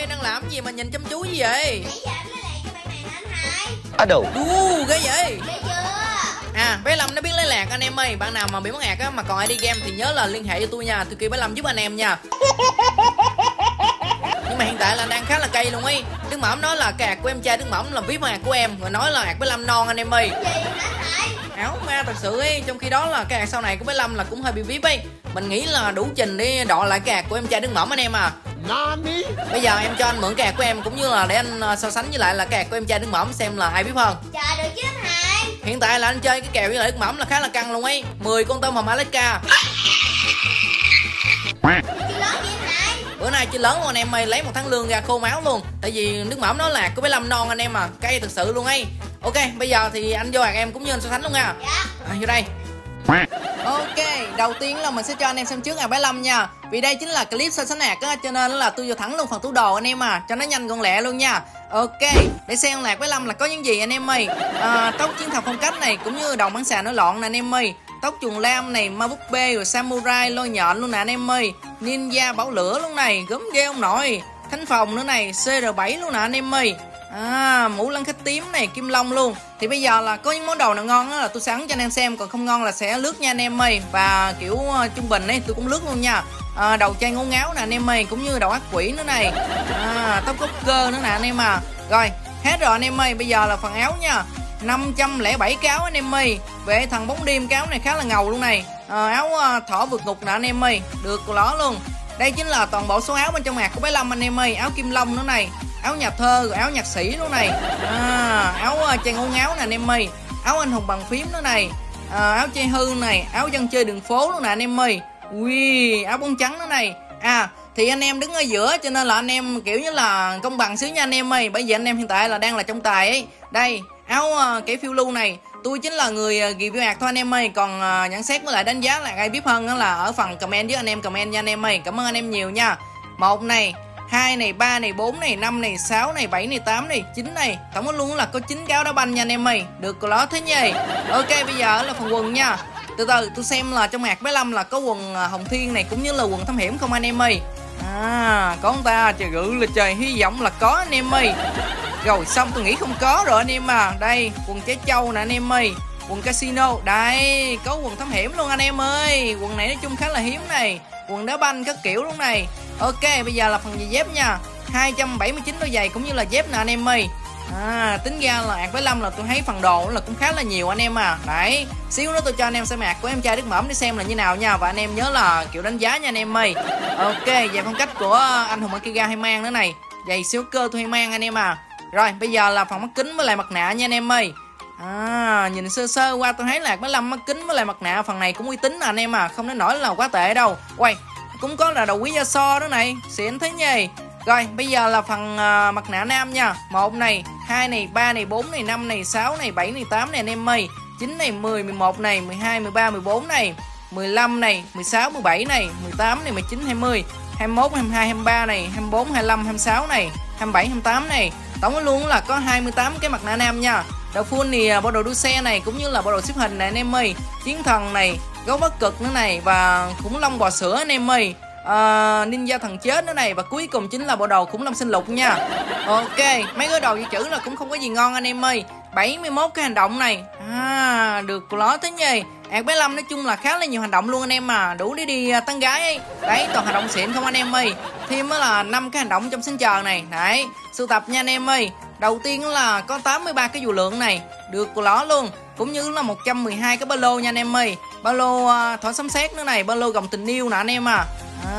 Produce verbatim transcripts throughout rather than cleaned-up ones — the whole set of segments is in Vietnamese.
ơi, đang làm gì mà nhìn chăm chú gì vậy? Nãy giờ anh lấy lạc cho bạn này hả anh hai? Ở đâu? Đu, ghê vậy. Ghê chưa? À, bé Lâm nó biết lấy lạc anh em ơi. Bạn nào mà bị mất lạc á mà còn ai đi game thì nhớ là liên hệ cho tôi nha. Tôi kêu bé Lâm giúp anh em nha. Nhưng mà hiện tại là đang khá là cay luôn ấy. Đức Mẩm nói là cái hạt của em trai Đức Mẩm là vip hạt của em, rồi nói là hạt bé Lâm non anh em ơi. Gì hả anh hai? Áo ma thật sự ấy. Trong khi đó là cái hạt sau này của bé Lâm là cũng hơi bị vip ấy. Mình nghĩ là đủ trình để đọ lại cái hạt của em trai Đức Mẩm anh em à. Nani? Bây giờ em cho anh mượn cái hạt của em cũng như là để anh so sánh với lại là cái hạt của em trai Đức Mẩm xem là ai biết hơn. Trời được chứ anh hai. Hiện tại là anh chơi cái kèo với lại Đức Mẩm là khá là căng luôn ấy. Mười con tôm hùm Alaska. Chị lớn vậy anh hai? Bữa nay chơi lớn luôn anh em ơi, lấy một tháng lương ra khô máu luôn. Tại vì Đức Mẩm nói là có bé Lâm non anh em à, cay thực sự luôn ấy. Ok, bây giờ thì anh vô hạt em cũng như anh so sánh luôn nha. Dạ. À, vô đây. Ok, đầu tiên là mình sẽ cho anh em xem trước hạt bé Lâm nha. Vì đây chính là clip so sánh hạt á, cho nên là tôi vô thẳng luôn phần tủ đồ anh em à, cho nó nhanh gọn lẹ luôn nha. Ok, để xem hạt bé Lâm là có những gì anh em ơi. À, tóc chiến thuật phong cách này cũng như đồng bắn xà nổi loạn nè anh em ơi. Tóc chuồn lam này, ma búp bê rồi samurai lôi nhọn luôn nè anh em ơi. Ninja bảo lửa luôn này, gớm ghê ông nội. Thánh phòng nữa này, xê rờ bảy luôn nè anh em ơi. À, mũ lân khách tím này, kim long luôn. Thì bây giờ là có những món đồ nào ngon á là tôi sẵn cho anh em xem, còn không ngon là sẽ lướt nha anh em ơi. Và kiểu uh, trung bình ấy tôi cũng lướt luôn nha. À, đầu chai ngố ngáo nè anh em ơi, cũng như đầu ác quỷ nữa này. À, tóc cốc cơ nữa nè anh em à. Rồi, hết rồi anh em ơi, bây giờ là phần áo nha. Năm trăm lẻ bảy cái áo anh em ơi. Về thằng bóng đêm cái áo này khá là ngầu luôn này. À, áo uh, thỏ vượt ngục nè anh em ơi, được ló luôn. Đây chính là toàn bộ số áo bên trong hạt của bé Lâm anh em ơi. Áo kim long nữa này, áo nhà thơ, rồi áo nhạc sĩ luôn này. À, áo uh, chơi ngố ngáo nè anh em ơi. Áo anh hùng bằng phím nữa này. À, áo chơi hư này, áo dân chơi đường phố luôn nè anh em ơi. Ui, áo bóng trắng nữa này. À, thì anh em đứng ở giữa cho nên là anh em kiểu như là công bằng xíu nha anh em ơi. Bởi vì anh em hiện tại là đang là trong tài ấy. Đây, áo uh, kẻ phiêu lưu này. Tôi chính là người uh, review hạt thôi anh em ơi. Còn uh, nhận xét với lại đánh giá là ai biết hơn đó là ở phần comment với anh em comment nha anh em ơi. Cảm ơn anh em nhiều nha. Một này, hai này, ba này, bốn này, năm này, sáu này, bảy này, tám này, chín này. Tổng có luôn là có chín cái áo đá banh nha anh em ơi. Được ló thế nhỉ. Ok, bây giờ là phần quần nha. Từ từ tôi xem là trong hạt bé Lâm là có quần Hồng Thiên này cũng như là quần thám hiểm không anh em ơi. À, có ông ta trời gự là trời, hy vọng là có anh em ơi. Rồi xong tôi nghĩ không có rồi anh em à. Đây, quần trái châu nè anh em ơi. Quần casino, đây, có quần thám hiểm luôn anh em ơi. Quần này nói chung khá là hiếm này. Quần đá banh các kiểu luôn này. Ok, bây giờ là phần giày dép nha. Hai trăm bảy mươi chín đôi giày cũng như là dép nè anh em ơi. À, tính ra là hạt với Lâm là tôi thấy phần đồ là cũng khá là nhiều anh em à. Đấy, xíu nữa tôi cho anh em xem hạt của em trai Đức Mẩm để xem là như nào nha. Và anh em nhớ là kiểu đánh giá nha anh em ơi. Ok, giày phong cách của anh Hùng Akiga hay mang nữa này. Giày siêu cơ tôi hay mang anh em à. Rồi, bây giờ là phần mắt kính với lại mặt nạ nha anh em ơi. À, nhìn sơ sơ qua tôi thấy là hạt với Lâm mắt kính với lại mặt nạ phần này cũng uy tín à anh em à. Không đến nỗi là quá tệ đâu. Quay, cũng có là đầu quý gia so đó này, xịn thế nhỉ. Rồi bây giờ là phần uh, mặt nạ nam nha. Một này, hai này, ba này, bốn này, năm này, sáu này, bảy này, tám này anh em ơi. Chín này, mười, mười một này, mười hai, mười ba, mười bốn này, mười lăm này, mười sáu, mười bảy này, mười tám này, mười chín, hai mươi, hai mươi mốt, hai mươi hai, hai mươi ba này, hai mươi bốn, hai mươi lăm, hai mươi sáu này, hai mươi bảy, hai mươi tám này. Tổng luôn là có hai mươi tám cái mặt nạ nam nha. Đầu full thì bộ đồ đua xe này cũng như là bộ đồ xếp hình này anh em ơi. Chiến thần này, gấu bất cực nữa này và khủng long bò sữa anh em ơi. Uh, ninja thần chết nữa này. Và cuối cùng chính là bộ đồ khủng long sinh lục nha. Ok, mấy cái đồ dự trữ là cũng không có gì ngon anh em ơi. Bảy mươi mốt cái hành động này. À, được ló thế nhỉ. hạt bé Lâm nói chung là khá là nhiều hành động luôn anh em à. Đủ để đi uh, tán gái ấy. Đấy, toàn hành động xịn không anh em ơi. Thêm đó là năm cái hành động trong sinh chờ này. Đấy, sưu tập nha anh em ơi. Đầu tiên là có tám mươi ba cái dù lượng này. Được ló luôn. Cũng như là một trăm mười hai cái ba lô nha anh em ơi. Ba lô uh, thỏ sấm sét nữa này. Ba lô gồng tình yêu nè anh em à.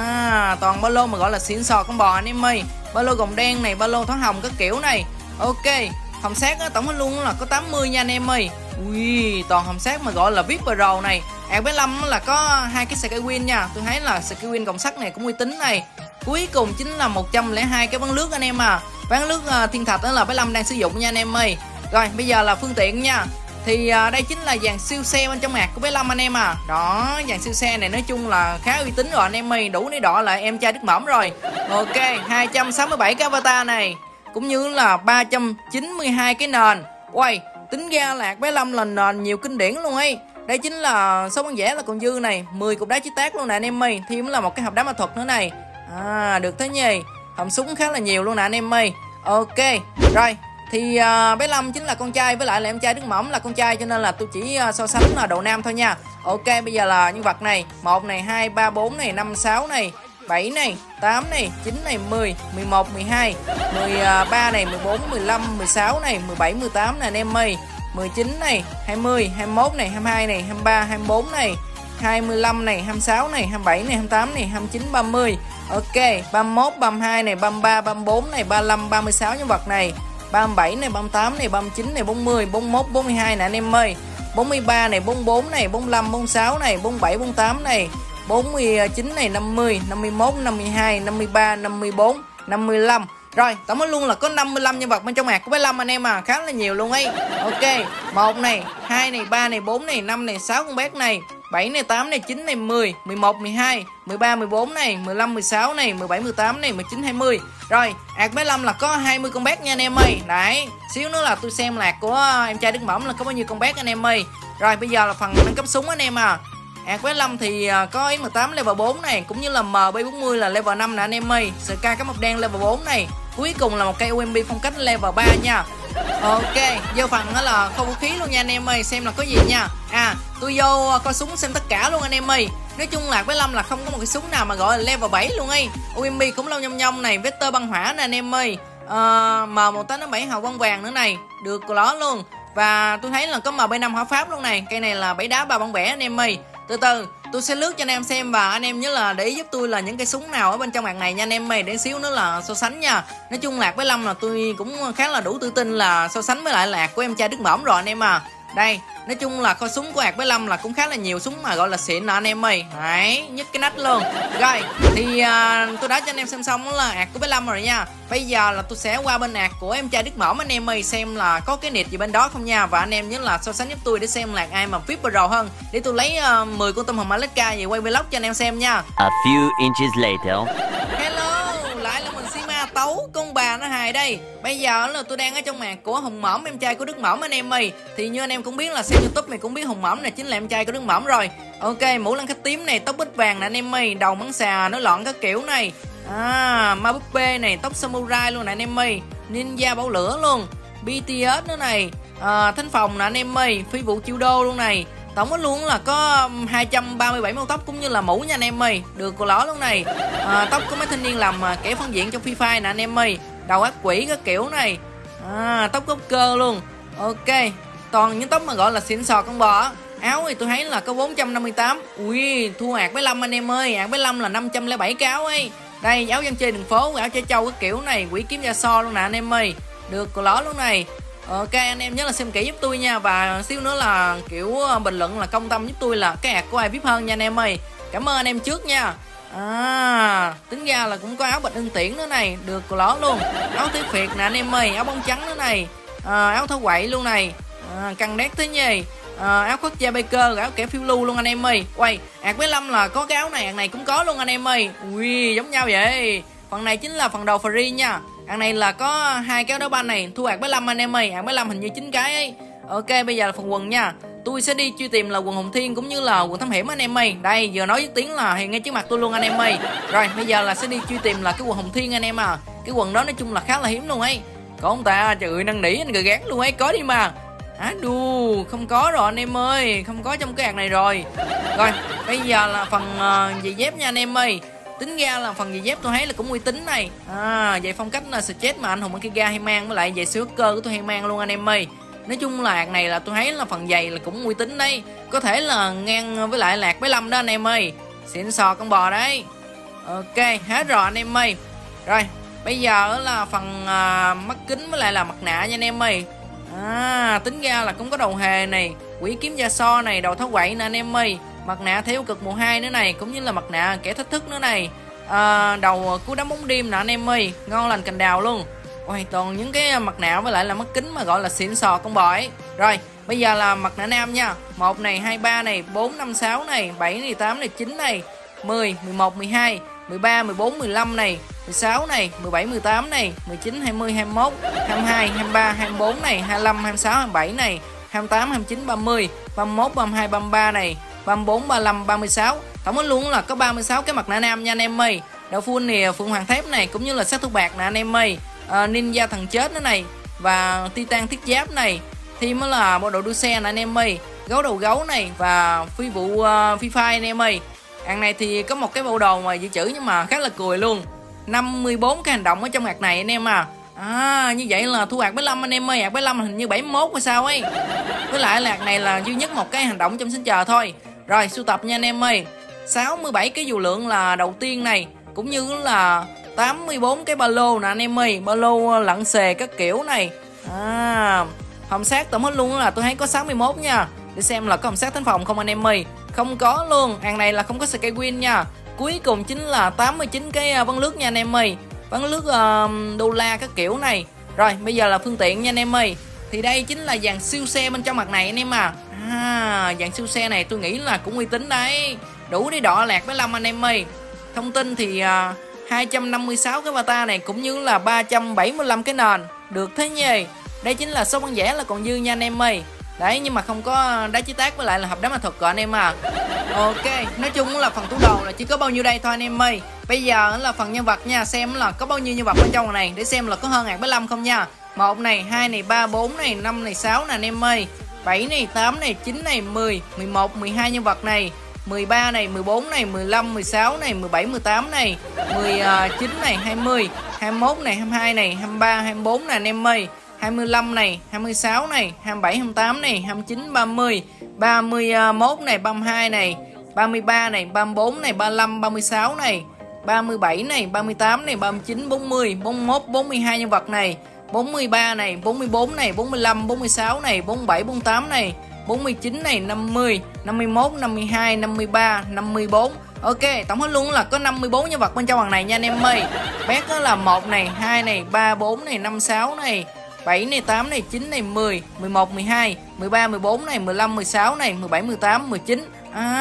À, toàn ba lô mà gọi là xịn sò con bò anh em ơi. Ba lô gồng đen này, ba lô thỏ hồng các kiểu này. Ok, hồng sát á, tổng hết luôn là có tám mươi nha anh em ơi. Ui, toàn hồng sát mà gọi là vê i pê Pro này. hạt bé Lâm là có hai cái Skywin nha. Tôi thấy là Skywin cộng sắt này cũng uy tín này. Cuối cùng chính là một trăm lẻ hai cái ván lướt anh em à. Ván lướt uh, thiên thạch đó là bé Lâm đang sử dụng nha anh em ơi. Rồi, bây giờ là phương tiện nha. Thì uh, đây chính là dàn siêu xe bên trong hạt của bé Lâm anh em à. Đó, dàn siêu xe này nói chung là khá uy tín rồi anh em ơi. Đủ để đọ lại em trai Đức Mẩm rồi. Ok, hai trăm sáu mươi bảy cái avatar này. Cũng như là ba trăm chín mươi hai cái nền. Uầy, tính ra là hạt bé Lâm là nền nhiều kinh điển luôn ấy. Đây chính là số bán vẽ là còn dư này. mười cục đá chế tác luôn nè anh em ơi. Thêm là một cái hộp đá ma thuật nữa này. À, được thế nhỉ. họng súng khá là nhiều luôn nè anh em ơi. Ok, rồi thì uh, bé Lâm chính là con trai, với lại là em trai Đức Mỏm là con trai, cho nên là tôi chỉ uh, so sánh là độ nam thôi nha. Ok, bây giờ là nhân vật này, một này, hai, ba, bốn này, năm, sáu này, bảy này, tám này, chín này, mười, mười một, mười hai, mười ba này, mười bốn, mười lăm, mười sáu này, mười bảy, mười tám này anh em ơi. mười chín này, hai mươi, hai mươi mốt này, hai mươi hai này, hai mươi ba, hai mươi bốn này, hai mươi lăm này, hai mươi sáu này, hai mươi bảy này, hai mươi tám này, hai mươi chín, ba mươi. Ok, ba mươi mốt, ba mươi hai này, ba mươi ba, ba mươi bốn này, ba mươi lăm, ba mươi sáu nhân vật này, ba mươi bảy này, ba mươi tám này, ba mươi chín này, bốn mươi, bốn mươi mốt, bốn mươi hai này anh em ơi. bốn mươi ba này, bốn mươi bốn này, bốn mươi lăm, bốn mươi sáu này, bốn mươi bảy, bốn mươi tám này, bốn mươi chín này, năm mươi, năm mươi mốt, năm mươi hai, năm mươi ba, năm mươi bốn, năm mươi lăm. Rồi, tổng luôn là có năm mươi lăm nhân vật bên trong hạt của bé Lâm anh em à, khá là nhiều luôn ấy. Ok, một này, hai này, ba này, bốn này, năm này, sáu con bé này, bảy này, tám này, chín này, mười, mười một, mười hai, mười ba, mười bốn này, mười lăm, mười sáu này, mười bảy, mười tám này, mười chín, hai mươi. Rồi, hạt bé Lâm là có hai mươi con bé nha anh em ơi. Đấy, xíu nữa là tôi xem lạc của em trai Đức Mỏm là có bao nhiêu con bé anh em ơi. Rồi, bây giờ là phần nâng cấp súng anh em à. Hạt bé Lâm thì có ích mười tám level bốn này, cũng như là M B bốn mươi là level năm nè anh em ơi. ét ca cá mập đen level bốn này. Cuối cùng là một cây u em pê phong cách level ba nha. Ok, vô phần đó là kho vũ khí luôn nha anh em ơi, xem là có gì nha. À, tôi vô coi súng xem tất cả luôn anh em ơi. Nói chung là bé Lâm là không có một cái súng nào mà gọi là level bảy luôn ấy. u em pê cũng lâu nhông nhông này, vector băng hỏa nè anh em ơi. À, M một tám bảy hào quang vàng nữa này, được của nó luôn. Và tôi thấy là có M B năm hỏa pháp luôn này. Cây này là bảy đá ba bóng bẻ anh em ơi. Từ từ tôi sẽ lướt cho anh em xem, và anh em nhớ là để ý giúp tôi là những cây súng nào ở bên trong hạt này nha anh em ơi, để xíu nữa là so sánh nha. Nói chung lạc với Lâm là tôi cũng khá là đủ tự tin là so sánh với lại lạc của em trai Đức Mỏm rồi anh em à. Đây, nói chung là kho súng của hạt với Lâm là cũng khá là nhiều súng mà gọi là xịn nè anh em ơi. Đấy, nhức cái nách luôn. Rồi, thì à, tôi đã cho anh em xem xong là hạt của bé Lâm rồi nha. Bây giờ là tôi sẽ qua bên hạt của em trai Đức Mỏm anh em ơi, xem là có cái nịt gì bên đó không nha. Và anh em nhớ là so sánh giúp tôi để xem là ai mà vê i pê Pro hơn, để tôi lấy uh, mười con tôm hùm Alaska về quay vlog cho anh em xem nha. A few inches later. Hello, lại là mình Sima Tấu, con bà nó hài đây. Bây giờ là tôi đang ở trong màn của Hùng Mỏm, em trai của Đức Mỏm anh em ơi. Thì như anh em cũng biết là xem YouTube này cũng biết Hùng Mỏm này chính là em trai của Đức Mỏm rồi. Ok, mũ lân khách tím này, tóc bích vàng nè anh em ơi, đầu mắng xà nó lọn các kiểu này. À, ma búp bê này, tóc samurai luôn nè anh em ơi, ninja bảo lửa luôn, bê tê ét nữa này, à, thánh phòng nè anh em ơi, phi vụ chiêu đô luôn này. Tổng hết luôn là có hai trăm ba mươi bảy màu tóc cũng như là mũ nha anh em ơi, được của ló luôn này. À, tóc có mấy thanh niên làm kẻ phân diện trong Free Fire nè anh em ơi, đầu ác quỷ các kiểu này. À, tóc gốc cơ luôn. Ok, toàn những tóc mà gọi là xịn sò con bò. Áo thì tôi thấy là có bốn trăm năm mươi tám. Ui, thua hạt với Lâm anh em ơi, hạt với Lâm là năm trăm lẻ bảy cái áo ấy. Đây, áo dân chơi đường phố, áo chơi trâu cái kiểu này, quỷ kiếm da so luôn nè anh em ơi, được của ló luôn này. Ok, anh em nhớ là xem kỹ giúp tôi nha, và xíu nữa là kiểu bình luận là công tâm giúp tôi là cái hạt của ai vip hơn nha anh em ơi. Cảm ơn anh em trước nha. À, tính ra là cũng có áo bạch ưng tiễn nữa này, được của ló luôn. Áo tiếng Việt nè anh em ơi, áo bóng trắng nữa này. À, áo tháo quậy luôn này. À, căng đét thế nhỉ. À, áo khoác da biker, áo kẻ phiêu lưu luôn anh em ơi. Quay, hạt với Lâm là có cái áo này, hạt này cũng có luôn anh em ơi. Ui, giống nhau vậy. Phần này chính là phần đầu free nha. Hạt này là có hai cái áo đá banh này, thua hạt với Lâm anh em ơi, hạt với Lâm hình như chín cái ấy. Ok, bây giờ là phần quần nha. Tôi sẽ đi truy tìm là quần Hồng Thiên cũng như là quần Thám Hiểm anh em ơi. Đây, vừa nói với tiếng là hiện ngay trước mặt tôi luôn anh em ơi. Rồi, bây giờ là sẽ đi truy tìm là cái quần Hồng Thiên anh em à. Cái quần đó nói chung là khá là hiếm luôn ấy. Có không ta, trời ơi năn nỉ anh gờ gán luôn ấy, có đi mà. À đù, không có rồi anh em ơi, không có trong cái hạt này rồi. Rồi, bây giờ là phần uh, giày dép nha anh em ơi. Tính ra là phần giày dép tôi thấy là cũng uy tín này. À, giày phong cách là skate mà anh Hùng Akiga hay mang, với lại giày siêu cơ của tôi hay mang luôn anh em ơi. Nói chung là hạt này là tôi thấy là phần giày là cũng uy tín đấy. Có thể là ngang với lại lạc với Lâm đó anh em ơi. Xịn sò con bò đấy. Ok, hết rồi anh em ơi. Rồi, bây giờ là phần uh, mắt kính với lại là mặt nạ nha anh em ơi. À, tính ra là cũng có đầu hề này, quỷ kiếm da so này, đầu tháo quậy nè anh em ơi, mặt nạ theo cực mùa hai nữa này, cũng như là mặt nạ kẻ thách thức nữa này. À, đầu cú đám bóng đêm nè anh em ơi, ngon lành cành đào luôn. Ôi, toàn những cái mặt nạ với lại là mắt kính mà gọi là xịn sò con bò ấy. Rồi, bây giờ là mặt nạ nam nha. Một này, hai, ba này, bốn, năm, sáu này, bảy này, tám này, chín này, mười, mười một, mười hai, mười ba, mười bốn, mười lăm này, mười sáu này, mười bảy, mười tám này, mười chín, hai mươi, hai mươi mốt, hai mươi hai, hai mươi ba, hai mươi bốn này, hai mươi lăm, hai mươi sáu, hai mươi bảy này, hai mươi tám, hai mươi chín, ba mươi, ba mươi mốt, ba mươi hai, ba mươi ba này, ba mươi bốn, ba mươi lăm, ba mươi sáu. Tổng hết luôn là có ba mươi sáu cái mặt nạ nam nha anh em ơi. Đạo full này Phượng Hoàng Thép này, cũng như là sát thủ bạc nè anh em ơi. à, Ninja thần chết nữa này, và Titan thiết giáp này. Thêm mới là bộ đồ đua xe nè anh em ơi, gấu đầu gấu này, và phi vụ uh, phi phai anh em ơi. Hàng này thì có một cái bộ đồ mà dự trữ nhưng mà khá là cười luôn. năm mươi bốn cái hành động ở trong hạt này anh em à. À, như vậy là thu hạt bảy mươi lăm anh em ơi. Hạt bảy mươi lăm hình như bảy mươi mốt hay sao ấy. Với lại là hạt này là duy nhất một cái hành động trong xin chờ thôi. Rồi sưu tập nha anh em ơi. sáu mươi bảy cái dù lượng là đầu tiên này, cũng như là tám mươi bốn cái ba lô nè anh em ơi. Ba lô lặn xề các kiểu này. À, hòm sát tổng hết luôn là tôi thấy có sáu mươi mốt nha. Để xem là có hòm sát thánh phòng không anh em ơi. Không có luôn. Hàng này là không có Skywin nha. Cuối cùng chính là tám mươi chín cái vân lướt nha anh em ơi. Vân lướt uh, đô la các kiểu này. Rồi bây giờ là phương tiện nha anh em ơi. Thì đây chính là dàn siêu xe bên trong mặt này anh em à. À, dàn siêu xe này tôi nghĩ là cũng uy tín đấy. Đủ để đọ lạc với Lâm anh em ơi. Thông tin thì uh, hai trăm năm mươi sáu cái avatar này, cũng như là ba trăm bảy mươi lăm cái nền. Được thế nhỉ. Đây chính là số bán rẻ là còn dư nha anh em ơi. Đấy, nhưng mà không có đá chế tác với lại là hộp đá ma thuật của anh em à. Ok, nói chung là phần tủ đồ là chỉ có bao nhiêu đây thôi anh em ơi. Bây giờ là phần nhân vật nha, xem là có bao nhiêu nhân vật bên trong này để xem là có hơn hạt bảy mươi lăm không nha. Một này, hai này, ba, bốn này, năm này, sáu nè anh em ơi. bảy này, tám này, chín này, mười, mười một, mười hai nhân vật này. mười ba này, mười bốn này, mười lăm, mười sáu này, mười bảy, mười tám này, mười chín này, hai mươi, hai mươi mốt này, hai mươi hai này, hai mươi ba, hai mươi bốn nè anh em ơi. hai mươi lăm này, hai mươi sáu này, hai mươi bảy, hai mươi tám này, hai mươi chín, ba mươi, ba mươi mốt này, ba mươi hai này, ba mươi ba này, ba mươi bốn này, ba mươi lăm, ba mươi sáu này, ba mươi bảy này, ba mươi tám này, ba mươi chín, bốn mươi, bốn mươi mốt, bốn mươi hai nhân vật này, bốn mươi ba này, bốn mươi bốn này, bốn mươi lăm, bốn mươi sáu này, bốn mươi bảy, bốn mươi tám này, bốn mươi chín này, năm mươi, năm mươi mốt, năm mươi hai, năm mươi ba, năm mươi bốn. Ok, tổng hết luôn là có năm mươi bốn nhân vật bên trong hàng này nha anh em ơi. Bét đó là một này, hai này, ba, bốn này, năm, sáu này, bảy này, tám này, chín này, mười, mười một, mười hai, mười ba, mười bốn này, mười lăm, mười sáu này, mười bảy, mười tám, mười chín.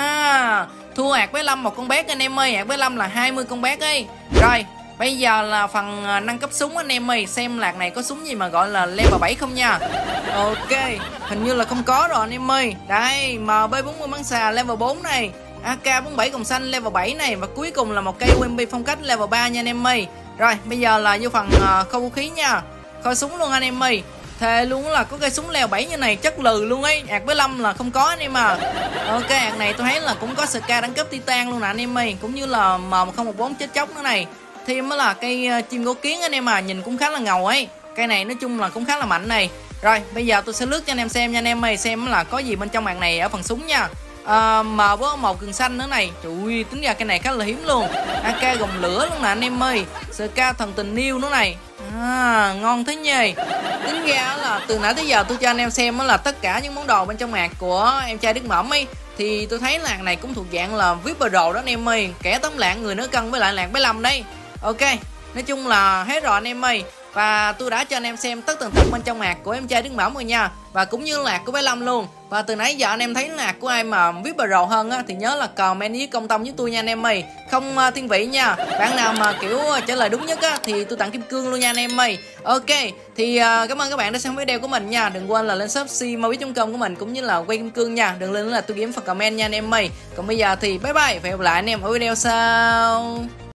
À, thua hạt với Lâm một con bét anh em ơi. Hạt với Lâm là hai mươi con bét ấy. Rồi, bây giờ là phần nâng cấp súng anh em ơi. Xem lạc này có súng gì mà gọi là level bảy không nha. Ok, hình như là không có rồi anh em ơi. Đây, em bê bốn mươi bắn xà level bốn này, a ca bốn mươi bảy còng xanh level bảy này, và cuối cùng là một cây u em pê phong cách level ba nha anh em ơi. Rồi, bây giờ là vô phần uh, kho vũ khí nha. Kho súng luôn anh em ơi. Thề luôn là có cây súng level bảy như này chất lừ luôn ấy. Hạt với Lâm là không có anh em à. Ok, hạt này tôi thấy là cũng có ét ca đẳng cấp Titan luôn nè anh em ơi, cũng như là M một không một bốn chết chóc nữa này. Thêm mới là cây uh, chim gỗ kiến anh em à, nhìn cũng khá là ngầu ấy. Cây này nói chung là cũng khá là mạnh này. Rồi, bây giờ tôi sẽ lướt cho anh em xem nha anh em ơi, xem là có gì bên trong hạt này ở phần súng nha. À, M bốn một gừng xanh nữa này. Trời ơi, tính ra cái này khá là hiếm luôn. a ca gồng lửa luôn nè anh em ơi. ét ca thần tình yêu nữa này. À, ngon thế nhỉ. Tính ra là từ nãy tới giờ tôi cho anh em xem là tất cả những món đồ bên trong hạt của em trai Đức Mẩm ấy, thì tôi thấy làng này cũng thuộc dạng là vê i pê Pro đó anh em ơi. Kẻ tống lạng người nửa cân với lại làng bảy mươi lăm đấy. Ok, nói chung là hết rồi anh em ơi. Và tôi đã cho anh em xem tất tần tật bên trong hạt của em trai Đức Mẩm rồi nha, và cũng như lạc của bảy mươi lăm luôn. Và từ nãy giờ anh em thấy lạc của ai mà vê i pê Pro hơn á, thì nhớ là comment với công tông với tôi nha anh em ơi, không uh, thiên vị nha. Bạn nào mà kiểu uh, trả lời đúng nhất á thì tôi tặng kim cương luôn nha anh em ơi. Ok, thì uh, cảm ơn các bạn đã xem video của mình nha. Đừng quên là lên shop xê mobit chấm com của mình, cũng như là quay kim cương nha. Đừng quên là tôi kiếm phần comment nha anh em ơi. Còn bây giờ thì bye bye, và hẹn gặp lại anh em ở video sau.